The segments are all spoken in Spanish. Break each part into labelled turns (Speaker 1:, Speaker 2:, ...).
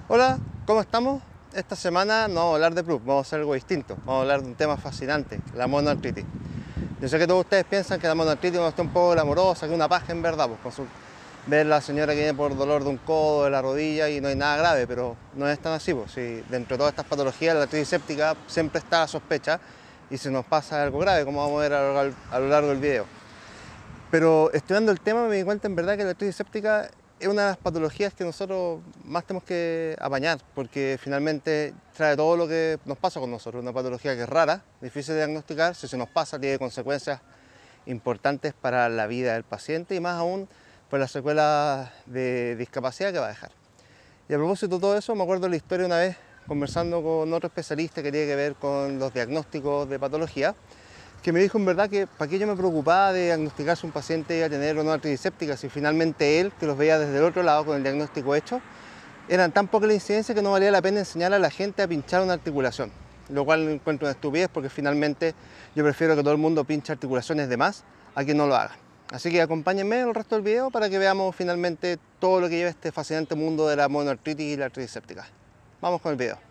Speaker 1: Hola, ¿cómo estamos? Esta semana no vamos a hablar de PRUP, vamos a hacer algo distinto. Vamos a hablar de un tema fascinante, la monoartritis. Yo sé que todos ustedes piensan que la monoartritis es una cuestión un poco glamorosa, que es una paja en verdad, pues ver a la señora que viene por dolor de un codo, de la rodilla y no hay nada grave, pero no es tan así. Pues, si dentro de todas estas patologías la artritis séptica siempre está a sospecha y se nos pasa algo grave, como vamos a ver a lo largo del video. Pero estudiando el tema me di cuenta en verdad que la artritis séptica es una de las patologías que nosotros más tenemos que apañar, porque finalmente trae todo lo que nos pasa con nosotros, una patología que es rara, difícil de diagnosticar, si se nos pasa tiene consecuencias importantes para la vida del paciente y más aún por las secuelas de discapacidad que va a dejar. Y a propósito de todo eso, me acuerdo de la historia una vez conversando con otro especialista que tiene que ver con los diagnósticos de patología, que me dijo en verdad que para qué yo me preocupaba de diagnosticar si un paciente iba a tener o no artritis séptica, si finalmente él, que los veía desde el otro lado con el diagnóstico hecho, eran tan poca la incidencia que no valía la pena enseñar a la gente a pinchar una articulación, lo cual encuentro una estupidez porque finalmente yo prefiero que todo el mundo pinche articulaciones de más a que no lo haga. Así que acompáñenme en el resto del video para que veamos finalmente todo lo que lleva este fascinante mundo de la monoartritis y la artritis séptica. Vamos con el video.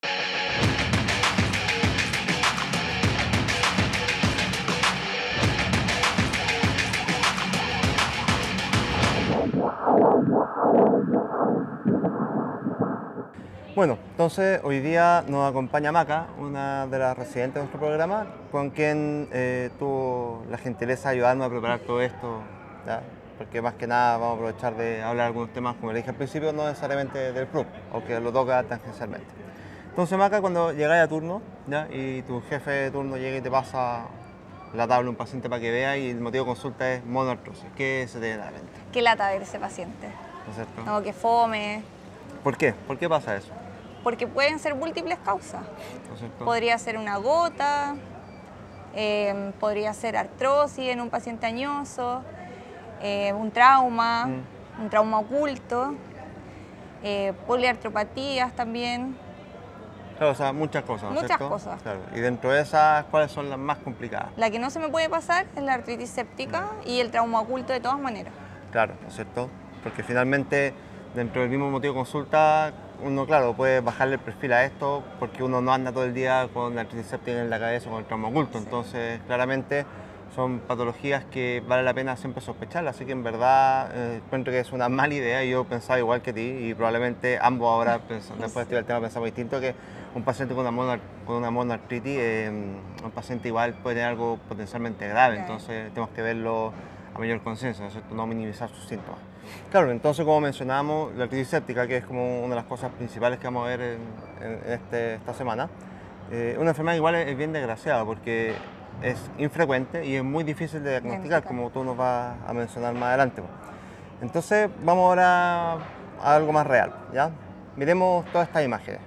Speaker 1: Bueno, entonces hoy día nos acompaña Maca, una de las residentes de nuestro programa, con quien tuvo la gentileza de ayudarme a preparar todo esto, ¿ya? Porque más que nada vamos a aprovechar de hablar algunos temas, como le dije al principio, no necesariamente del PRUP, aunque lo toca tangencialmente. Entonces Maca, cuando llegáis a turno, ¿ya? Y tu jefe de turno llega y te pasa la tabla a un paciente para que vea y el motivo de consulta es monoartrosis, ¿qué se te viene a la mente?
Speaker 2: Qué lata ver ese paciente.
Speaker 1: ¿No es cierto?
Speaker 2: No, que fome.
Speaker 1: ¿Por qué? ¿Por qué pasa eso?
Speaker 2: Porque pueden ser múltiples causas.
Speaker 1: ¿No es cierto?
Speaker 2: Podría ser una gota, podría ser artrosis en un paciente añoso, un trauma oculto, poliartropatías también.
Speaker 1: Claro, o sea, muchas cosas, ¿no es
Speaker 2: Muchas
Speaker 1: cierto?
Speaker 2: cosas.
Speaker 1: Claro. Y dentro de esas, ¿cuáles son las más complicadas?
Speaker 2: La que no se me puede pasar es la artritis séptica y el trauma oculto de todas maneras.
Speaker 1: Claro, ¿no es cierto? Porque finalmente, dentro del mismo motivo de consulta, uno, claro, puede bajarle el perfil a esto porque uno no anda todo el día con la artritis séptica en la cabeza o con el trauma oculto.
Speaker 2: Sí.
Speaker 1: Entonces, claramente, son patologías que vale la pena siempre sospecharlas. Así que, en verdad, encuentro que es una mala idea. Yo pensaba igual que ti y probablemente ambos ahora, después de estudiar el tema, pensamos distinto, que un paciente con una monoartritis, un paciente igual puede tener algo potencialmente grave.
Speaker 2: Claro.
Speaker 1: Entonces, tenemos que verlo a mayor conciencia, ¿no es cierto? No minimizar sus síntomas. Claro, entonces como mencionábamos, la artritis séptica, que es como una de las cosas principales que vamos a ver en esta semana, una enfermedad igual es bien desgraciada porque es infrecuente y es muy difícil de diagnosticar, como tú nos vas a mencionar más adelante. Entonces vamos ahora a algo más real, ¿ya? Miremos todas estas imágenes.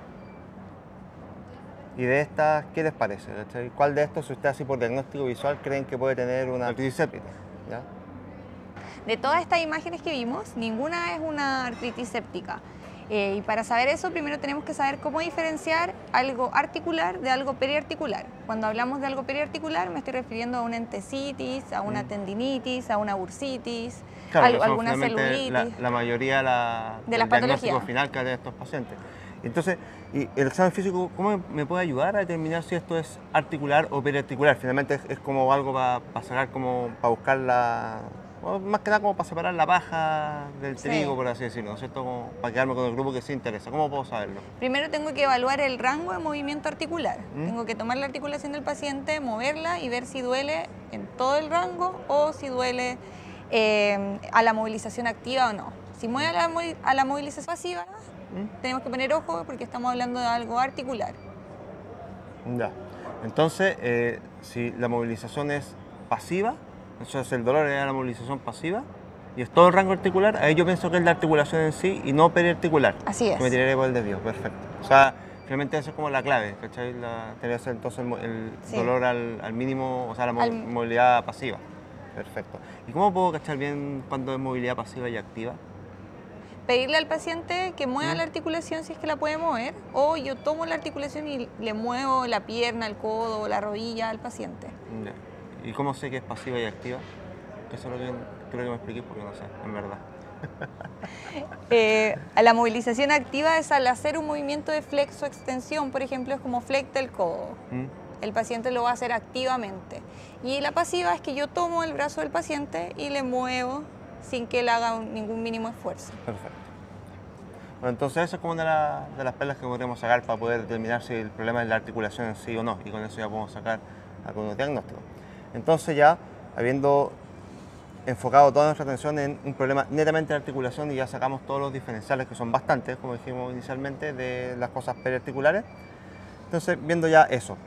Speaker 1: Y de estas, ¿qué les parece? ¿Cuál de estos, si ustedes así por diagnóstico visual, creen que puede tener una artritis séptica? ¿Ya?
Speaker 2: De todas estas imágenes que vimos, ninguna es una artritis séptica. Y para saber eso, primero tenemos que saber cómo diferenciar algo articular de algo periarticular. Cuando hablamos de algo periarticular, me estoy refiriendo a una entesitis, a una tendinitis, a una bursitis,
Speaker 1: claro,
Speaker 2: alguna celulitis.
Speaker 1: La mayoría
Speaker 2: de
Speaker 1: del
Speaker 2: las
Speaker 1: diagnóstico
Speaker 2: patologías
Speaker 1: final que hay de estos pacientes. Entonces, ¿y el examen físico cómo me puede ayudar a determinar si esto es articular o periarticular? Finalmente es como algo para sacar, como para buscar más que nada como para separar la paja del trigo, por así decirlo, ¿no es cierto? Como para quedarme con el grupo que sí interesa. ¿Cómo puedo saberlo?
Speaker 2: Primero tengo que evaluar el rango de movimiento articular. Tengo que tomar la articulación del paciente, moverla y ver si duele en todo el rango o si duele a la movilización activa o no. Si mueve a la movilización pasiva, tenemos que poner ojo porque estamos hablando de algo articular.
Speaker 1: Ya. Entonces, si la movilización es pasiva, entonces el dolor es la movilización pasiva y es todo el rango articular, ahí yo pienso que es la articulación en sí y no periarticular.
Speaker 2: Así es.
Speaker 1: Que me tiraré por el desvío, perfecto. O sea, finalmente eso es como la clave, ¿cachai? Debería ser entonces el dolor al mínimo, o sea, la movilidad pasiva. Perfecto. ¿Y cómo puedo cachar bien cuándo es movilidad pasiva y activa?
Speaker 2: Pedirle al paciente que mueva la articulación si es que la puede mover, o yo tomo la articulación y le muevo la pierna, el codo o la rodilla al paciente.
Speaker 1: Ya. ¿Y cómo sé que es pasiva y activa? Eso es lo que creo que me expliqué porque no sé, en verdad.
Speaker 2: A la movilización activa es al hacer un movimiento de flexo-extensión, por ejemplo, es como flecta el codo. El paciente lo va a hacer activamente. Y la pasiva es que yo tomo el brazo del paciente y le muevo sin que él haga ningún mínimo esfuerzo.
Speaker 1: Perfecto. Bueno, entonces eso es como una de las perlas que podríamos sacar para poder determinar si el problema es la articulación en sí o no, y con eso ya podemos sacar algunos diagnósticos. Entonces ya, habiendo enfocado toda nuestra atención en un problema netamente de articulación y ya sacamos todos los diferenciales, que son bastantes, como dijimos inicialmente, de las cosas periarticulares, entonces viendo ya eso,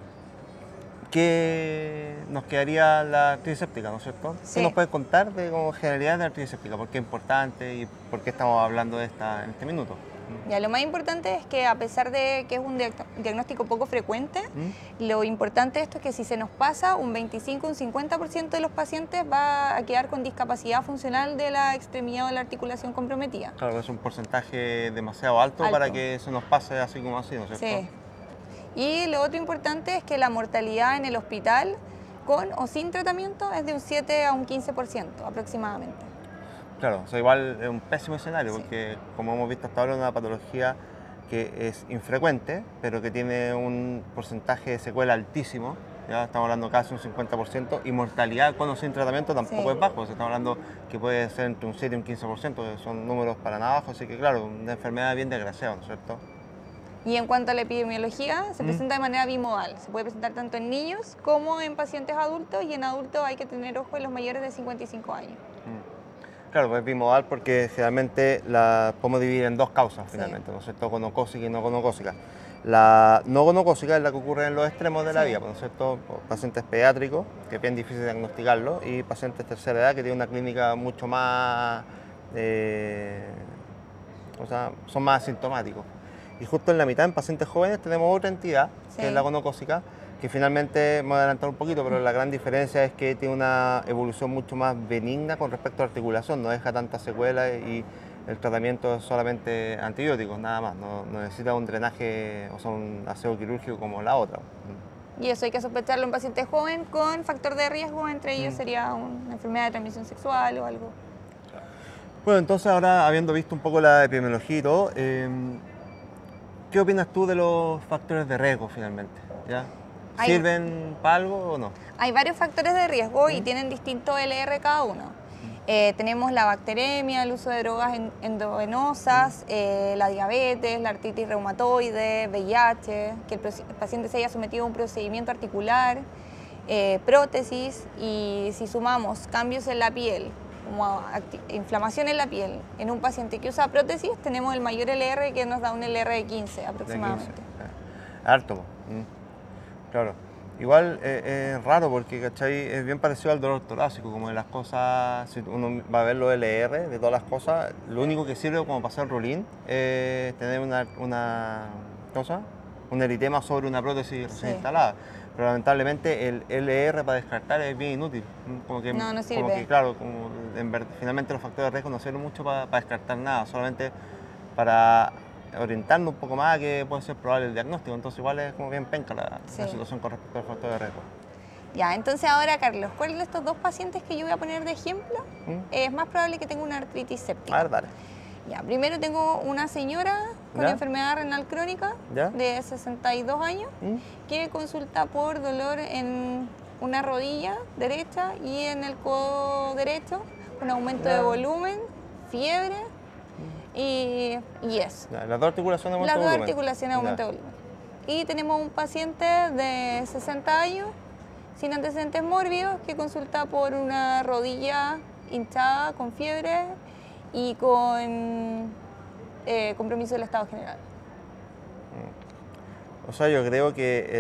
Speaker 1: ¿qué nos quedaría la artritis séptica, ¿no es cierto?
Speaker 2: Sí.
Speaker 1: ¿Qué nos puedes contar de como generalidad de la artritis séptica? ¿Por qué es importante y por qué estamos hablando de esta en este minuto?
Speaker 2: Ya, lo más importante es que a pesar de que es un diagnóstico poco frecuente, lo importante de esto es que si se nos pasa, un 25, un 50% de los pacientes va a quedar con discapacidad funcional de la extremidad o de la articulación comprometida.
Speaker 1: Claro, es un porcentaje demasiado alto para que se nos pase así como así, ¿no es cierto?
Speaker 2: Sí. Y lo otro importante es que la mortalidad en el hospital con o sin tratamiento es de un 7 a un 15% aproximadamente.
Speaker 1: Claro, o sea, igual es un pésimo escenario,
Speaker 2: Sí.
Speaker 1: porque como hemos visto hasta ahora es una patología que es infrecuente, pero que tiene un porcentaje de secuela altísimo, ya estamos hablando casi un 50%, y mortalidad con o sin tratamiento tampoco es bajo, o sea, estamos hablando que puede ser entre un 7 y un 15%, que son números para nada bajos, así que claro, una enfermedad bien desgraciada, ¿no es cierto?
Speaker 2: Y en cuanto a la epidemiología, se presenta de manera bimodal. Se puede presentar tanto en niños como en pacientes adultos, y en adultos hay que tener ojo en los mayores de 55 años.
Speaker 1: Claro, pues es bimodal porque generalmente la podemos dividir en dos causas finalmente, ¿no es cierto? Gonocócica y no gonocócica. La no gonocócica es la que ocurre en los extremos de la vía, ¿no es cierto? Pacientes pediátricos, que es bien difícil diagnosticarlo, y pacientes de tercera edad que tienen una clínica mucho más, o sea, son más asintomáticos. Y justo en la mitad, en pacientes jóvenes, tenemos otra entidad, que es la gonocócica, que finalmente, me voy a adelantar un poquito, pero la gran diferencia es que tiene una evolución mucho más benigna con respecto a articulación, no deja tantas secuelas y el tratamiento es solamente antibióticos, nada más, no necesita un drenaje, o sea, un aseo quirúrgico como la otra.
Speaker 2: Y eso hay que sospecharlo en pacientes jóvenes con factor de riesgo, entre ellos sería una enfermedad de transmisión sexual o algo.
Speaker 1: Bueno, entonces ahora, habiendo visto un poco la epidemiología y todo, ¿qué opinas tú de los factores de riesgo finalmente? ¿Ya? ¿Sirven para algo o no?
Speaker 2: Hay varios factores de riesgo y tienen distinto LR cada uno. Tenemos la bacteremia, el uso de drogas endovenosas, la diabetes, la artritis reumatoide, VIH, que el paciente se haya sometido a un procedimiento articular, prótesis, y si sumamos cambios en la piel, como inflamación en la piel, en un paciente que usa prótesis, tenemos el mayor LR, que nos da un LR de 15 aproximadamente.
Speaker 1: De 15. Harto. Claro. Igual es raro porque, ¿cachai? Es bien parecido al dolor torácico, como de las cosas, si uno va a ver los LR de todas las cosas, lo único que sirve como para hacer rolling es tener una cosa, un eritema sobre una prótesis recién instalada. Pero lamentablemente el LR para descartar es bien inútil. Como que,
Speaker 2: no sirve.
Speaker 1: Como que, claro, finalmente los factores de riesgo no sirven mucho para descartar nada, solamente para orientando un poco más a que puede ser probable el diagnóstico, entonces igual es como bien penca la situación con respecto al factor de riesgo.
Speaker 2: Ya, entonces ahora, Carlos, ¿cuál de estos dos pacientes que yo voy a poner de ejemplo es más probable que tenga una artritis séptica?
Speaker 1: A ver, dale.
Speaker 2: Ya, primero tengo una señora con enfermedad renal crónica de 62 años que consulta por dolor en una rodilla derecha y en el codo derecho, con aumento de volumen, fiebre, y eso.
Speaker 1: Las dos articulaciones
Speaker 2: aumento de volumen. Las dos articulaciones aumento de volumen. Y tenemos un paciente de 60 años, sin antecedentes mórbidos, que consulta por una rodilla hinchada, con fiebre y con compromiso del estado general.
Speaker 1: O sea, yo creo que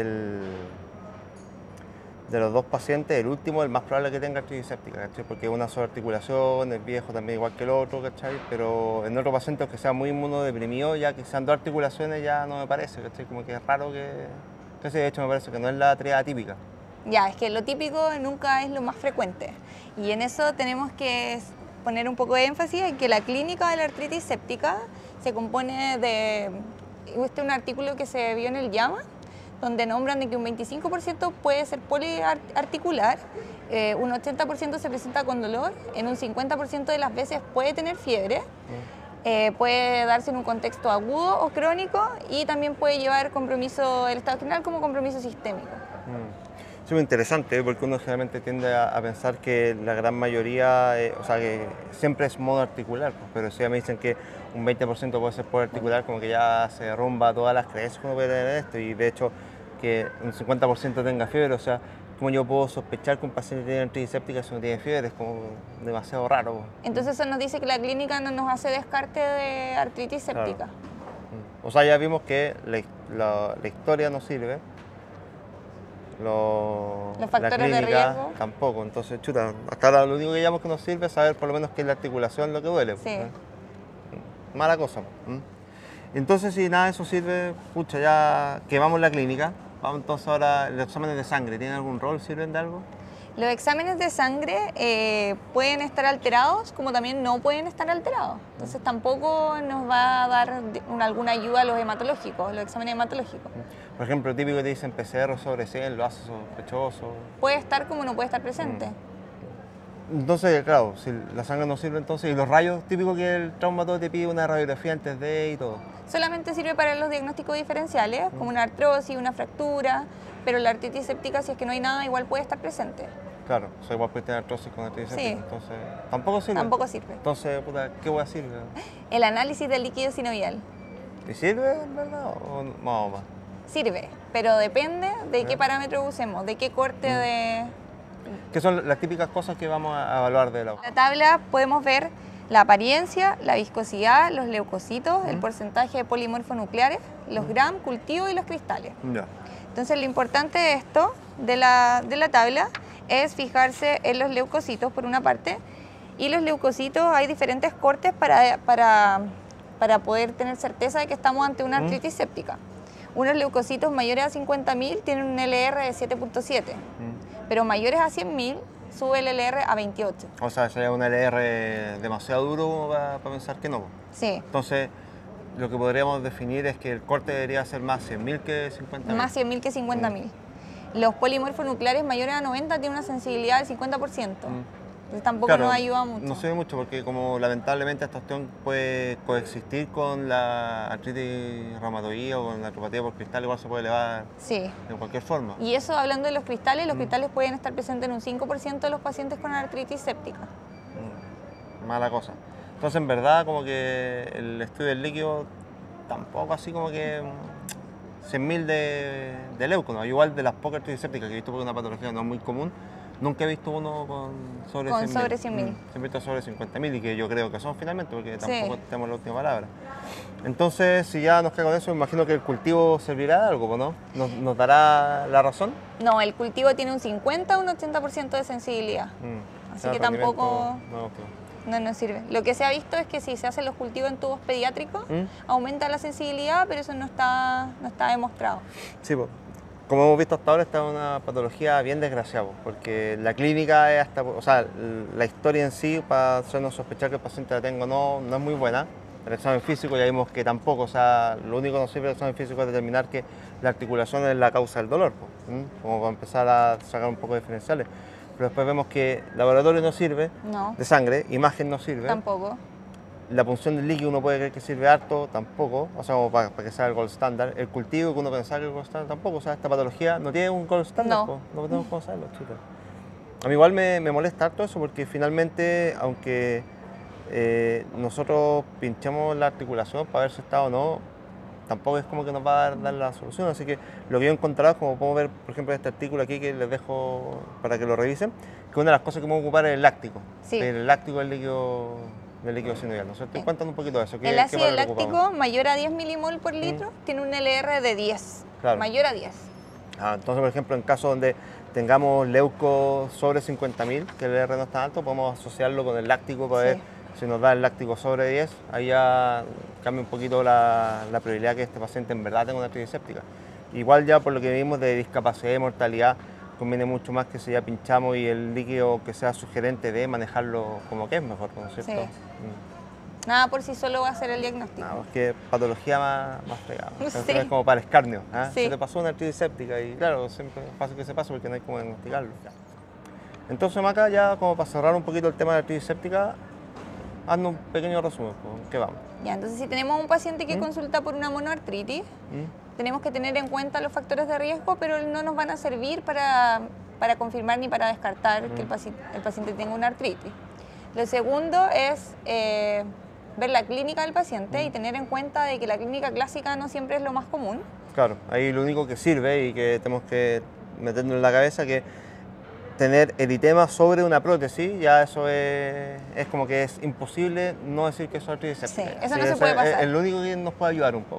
Speaker 1: de los dos pacientes, el último es el más probable que tenga artritis séptica, ¿cachai? Porque es una sobrearticulación, es viejo también igual que el otro, ¿cachai? Pero en otros pacientes que sea muy inmunodeprimido, ya que sean dos articulaciones ya no me parece, ¿cachai? Como que es raro que de hecho me parece que no es la triada típica.
Speaker 2: Ya, es que lo típico nunca es lo más frecuente, y en eso tenemos que poner un poco de énfasis en que la clínica de la artritis séptica se compone de un artículo que se vio en el JAMA, donde nombran de que un 25% puede ser poliarticular un 80% se presenta con dolor, en un 50% de las veces puede tener fiebre, puede darse en un contexto agudo o crónico y también puede llevar compromiso del estado general como compromiso sistémico.
Speaker 1: Es muy interesante, porque uno generalmente tiende a pensar que la gran mayoría, o sea, que siempre es modo articular, pues, pero si ya me dicen que un 20% puede ser poder articular, como que ya se derrumba todas las creencias que uno puede tener en esto, y de hecho que un 50% tenga fiebre, o sea, ¿cómo yo puedo sospechar que un paciente tiene artritis séptica si no tiene fiebre? Es como demasiado raro. Pues.
Speaker 2: Entonces eso nos dice que la clínica no nos hace descarte de artritis séptica.
Speaker 1: Claro. O sea, ya vimos que la historia no sirve.
Speaker 2: Los factores
Speaker 1: la clínica,
Speaker 2: de riesgo
Speaker 1: tampoco, entonces chuta, hasta ahora lo único que llamamos que nos sirve es saber por lo menos que es la articulación lo que duele.
Speaker 2: Sí.
Speaker 1: Mala cosa. Entonces si nada de eso sirve, pucha, ya quemamos la clínica, vamos entonces ahora, los exámenes de sangre, ¿tienen algún rol? ¿Sirven de algo?
Speaker 2: Los exámenes de sangre pueden estar alterados como también no pueden estar alterados. Entonces tampoco nos va a dar alguna ayuda a los hematológicos, los exámenes hematológicos.
Speaker 1: Por ejemplo, típico que te dicen PCR sobre 100, lo hace sospechoso.
Speaker 2: Puede estar como no puede estar presente.
Speaker 1: Entonces, claro, si la sangre no sirve entonces, y los rayos, típico que el traumatólogo te pide una radiografía antes de y todo.
Speaker 2: Solamente sirve para los diagnósticos diferenciales, como una artrosis, una fractura, pero la artritis séptica, si es que no hay nada, igual puede estar presente.
Speaker 1: Claro, o sea, igual puede tener artrosis con artritis séptica,
Speaker 2: Sí.
Speaker 1: entonces tampoco sirve.
Speaker 2: Tampoco sirve.
Speaker 1: Entonces, puta, ¿qué voy a decir?
Speaker 2: El análisis del líquido sinovial
Speaker 1: ¿Y sirve, en verdad? ¿O más o más?
Speaker 2: sirve, pero depende de qué parámetros usemos, de qué corte de...
Speaker 1: ¿Qué son las típicas cosas que vamos a evaluar de la
Speaker 2: En la tabla podemos ver la apariencia, la viscosidad, los leucocitos, el porcentaje de polimorfonucleares, los gram, cultivo y los cristales.
Speaker 1: Ya.
Speaker 2: Entonces lo importante de esto, de la tabla, es fijarse en los leucocitos por una parte, y los leucocitos hay diferentes cortes para poder tener certeza de que estamos ante una artritis séptica. Unos leucocitos mayores a 50.000 tienen un LR de 7.7, pero mayores a 100.000 sube el LR a 28.
Speaker 1: O sea, sería un LR demasiado duro para pensar que no.
Speaker 2: Sí,
Speaker 1: Entonces, lo que podríamos definir es que el corte debería ser más 100.000 que 50.000.
Speaker 2: más 100.000 que 50.000. Los polimorfonucleares mayores a 90 tienen una sensibilidad del 50%. Entonces tampoco
Speaker 1: Claro,
Speaker 2: nos ayuda mucho.
Speaker 1: No se ve mucho porque como lamentablemente esta cuestión puede coexistir con la artritis reumatoidea o con la artropatía por cristal, igual se puede elevar
Speaker 2: Sí.
Speaker 1: de cualquier forma.
Speaker 2: Y eso hablando de los cristales pueden estar presentes en un 5% de los pacientes con artritis séptica.
Speaker 1: Mala cosa. Entonces, en verdad, como que el estudio del líquido tampoco así como que 100.000 de leuco, ¿no? Igual de las pocas artritis sépticas que he visto porque es una patología no muy común, nunca he visto uno con sobre 100.000.
Speaker 2: Sobre 100.000.
Speaker 1: Siempre he visto sobre 50.000 y que yo creo que son finalmente porque
Speaker 2: Sí.
Speaker 1: tampoco tenemos la última palabra. Entonces, si ya nos queda con eso, imagino que el cultivo servirá de algo, ¿no? ¿Nos dará la razón?
Speaker 2: No, el cultivo tiene un 50 o un 80% de sensibilidad. Así que tampoco no nos sirve. Lo que se ha visto es que si se hacen los cultivos en tubos pediátricos, aumenta la sensibilidad, pero eso no está demostrado.
Speaker 1: Sí, pues. Como hemos visto hasta ahora, esta es una patología bien desgraciada, porque la clínica es hasta, o sea, la historia en sí, para hacernos sospechar que el paciente la tenga no es muy buena. El examen físico ya vimos que tampoco, o sea, lo único que nos sirve el examen físico es determinar que la articulación es la causa del dolor, como para empezar a sacar un poco de diferenciales. Pero después vemos que laboratorio no sirve,
Speaker 2: No,
Speaker 1: de sangre, imagen no sirve.
Speaker 2: tampoco.
Speaker 1: La punción del líquido uno puede creer que sirve harto, tampoco, o sea, como para que sea el gold standard. El cultivo que uno pensaba que era el gold standard, tampoco, o sea, esta patología no tiene un gold standard,
Speaker 2: No.
Speaker 1: no tenemos cómo saberlo, chicos. A mí igual me molesta harto eso porque finalmente, aunque nosotros pinchemos la articulación para ver si está o no, tampoco es como que nos va a dar la solución. Así que lo que yo he encontrado, como podemos ver, por ejemplo, en este artículo aquí que les dejo para que lo revisen, que una de las cosas que vamos a ocupar es el láctico.
Speaker 2: Sí.
Speaker 1: El láctico del líquido sinovial. ¿No sé? Estoy contando un poquito de eso.
Speaker 2: El ácido láctico mayor a 10 milimol por litro tiene un LR de 10.
Speaker 1: Claro.
Speaker 2: Mayor a 10.
Speaker 1: Entonces, por ejemplo, en caso donde tengamos leuco sobre 50.000, que el LR no está alto, podemos asociarlo con el láctico para ver si nos da el láctico sobre 10. Ahí ya cambia un poquito la probabilidad que este paciente en verdad tenga una artritis séptica. Igual ya por lo que vimos de discapacidad y mortalidad, conviene mucho más que si ya pinchamos y el líquido que sea sugerente de manejarlo como que es mejor, ¿no es cierto?
Speaker 2: Sí. Nada por sí solo va a ser el diagnóstico.
Speaker 1: Nada, es que patología más fregada.
Speaker 2: Sí.
Speaker 1: Es como para el escarnio.
Speaker 2: Sí.
Speaker 1: Se te pasó una artritis séptica y claro, siempre pasa que se pasa porque no hay cómo diagnosticarlo. Entonces, Maca, ya como para cerrar un poquito el tema de la artritis séptica, haznos un pequeño resumen, ¿con qué vamos?
Speaker 2: Ya, entonces si tenemos un paciente que consulta por una monoartritis, tenemos que tener en cuenta los factores de riesgo, pero no nos van a servir para confirmar ni para descartar que el paciente tenga una artritis. Lo segundo es ver la clínica del paciente y tener en cuenta de que la clínica clásica no siempre es lo más común.
Speaker 1: Claro, ahí lo único que sirve y que tenemos que meternos en la cabeza que tener eritema sobre una prótesis, ya eso es como que es imposible no decir que eso es artritis séptica.
Speaker 2: Sí, eso no se puede pasar.
Speaker 1: Es lo único que nos puede ayudar un poco.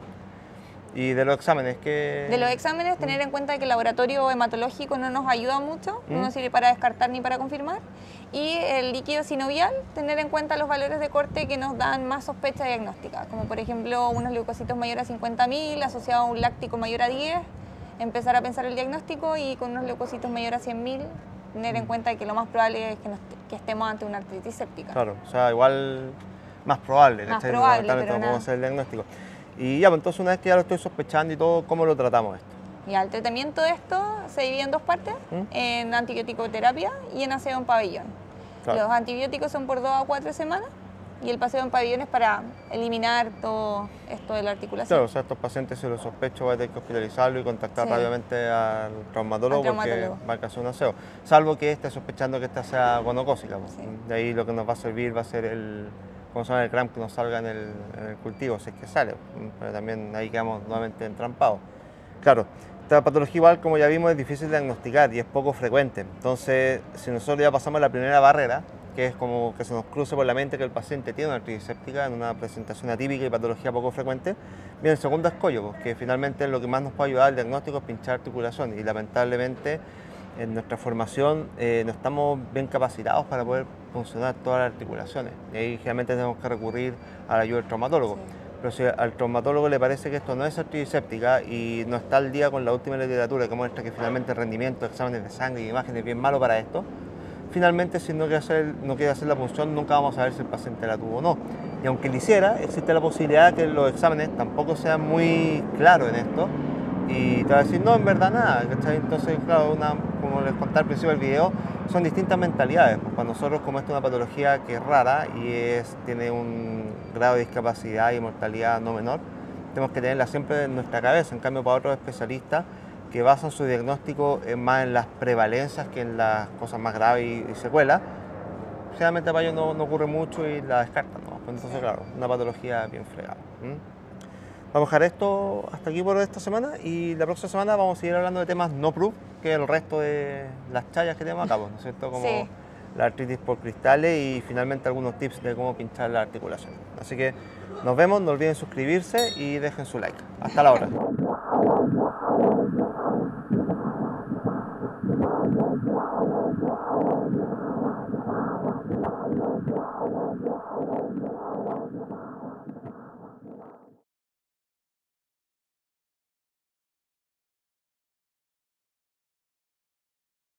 Speaker 1: Y de los exámenes, que...
Speaker 2: De los exámenes, tener en cuenta que el laboratorio hematológico no nos ayuda mucho, no sirve para descartar ni para confirmar. Y el líquido sinovial, tener en cuenta los valores de corte que nos dan más sospecha diagnóstica, como por ejemplo unos leucocitos mayores a 50.000 asociado a un láctico mayor a 10, empezar a pensar el diagnóstico, y con unos leucocitos mayores a 100.000, tener en cuenta que lo más probable es que estemos ante una artritis séptica.
Speaker 1: Claro, o sea, igual más probable,
Speaker 2: más probable, pero
Speaker 1: no podemos hacer el diagnóstico. Y ya, pues entonces una vez que ya lo estoy sospechando y todo, ¿cómo lo tratamos esto?
Speaker 2: Ya, el tratamiento de esto se divide en dos partes, en antibiótico-terapia y en aseo en pabellón. Claro. Los antibióticos son por 2 a 4 semanas y el paseo en pabellón es para eliminar todo esto de la articulación.
Speaker 1: Claro, o sea, estos pacientes, si los sospecho, va a tener que hospitalizarlo y contactar rápidamente al traumatólogo, porque va a hacer un aseo. Salvo que esté sospechando que esta sea gonocócica. Sí. De ahí lo que nos va a servir va a ser el CRAM que nos salga en el cultivo, si es que sale. Pero también ahí quedamos nuevamente entrampados. Claro, esta patología igual, como ya vimos, es difícil de diagnosticar y es poco frecuente. Entonces, si nosotros ya pasamos la primera barrera, que es como que se nos cruce por la mente que el paciente tiene una artritis séptica en una presentación atípica y patología poco frecuente, viene el segundo escollo, que finalmente lo que más nos puede ayudar al diagnóstico es pinchar articulación, y lamentablemente en nuestra formación no estamos bien capacitados para poder funcionar todas las articulaciones, y ahí generalmente tenemos que recurrir a la ayuda del traumatólogo. Sí. Pero si al traumatólogo le parece que esto no es artritis séptica y no está al día con la última literatura que muestra que finalmente el rendimiento, exámenes de sangre y imágenes es bien malo para esto, finalmente si no quiere hacer la punción, nunca vamos a ver si el paciente la tuvo o no. Y aunque lo hiciera, existe la posibilidad de que los exámenes tampoco sean muy claros en esto y te va a decir, no, en verdad nada, ¿cachai? Entonces, claro, como les conté al principio del video, son distintas mentalidades. Pues para nosotros, como esta es una patología que es rara y tiene un grado de discapacidad y mortalidad no menor, tenemos que tenerla siempre en nuestra cabeza. En cambio, para otros especialistas que basan su diagnóstico más en las prevalencias que en las cosas más graves y secuelas, generalmente para ellos no ocurre mucho y la descartan, ¿no? Entonces, claro, una patología bien fregada. Vamos a dejar esto hasta aquí por esta semana, y la próxima semana vamos a seguir hablando de temas no proof, que el resto de las challas que tenemos acá, ¿no es cierto? Como la artritis por cristales y finalmente algunos tips de cómo pinchar la articulación. Así que nos vemos, no olviden suscribirse y dejen su like. Hasta la hora.